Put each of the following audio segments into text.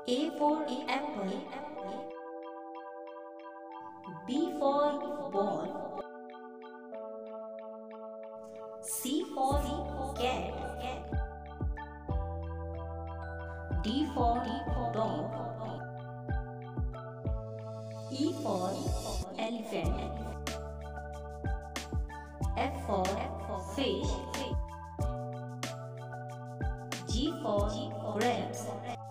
A for apple, B for ball, C for cat, D for dog, E for elephant, F for fish, G for grapes,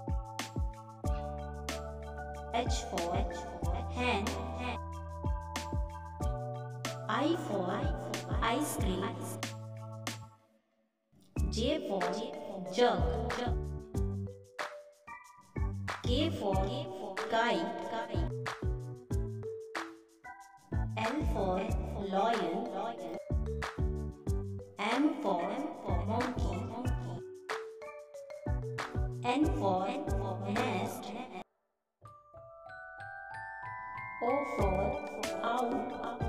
H for hen, I for ice cream, J for jug, K for kite, L for lion, M for monkey, N for nest, O for owl,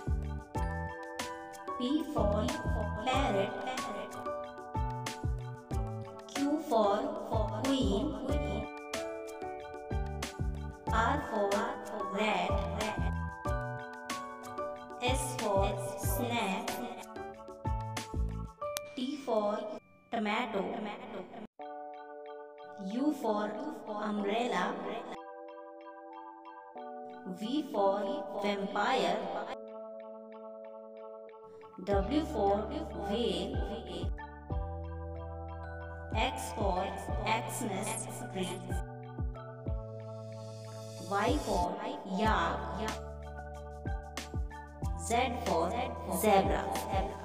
P for parrot, Q for queen, R for rat, S for snake, T for tomato, U for umbrella, V for vampire, W for whale, X for Xmas tree, Y for yak, Z for zebra.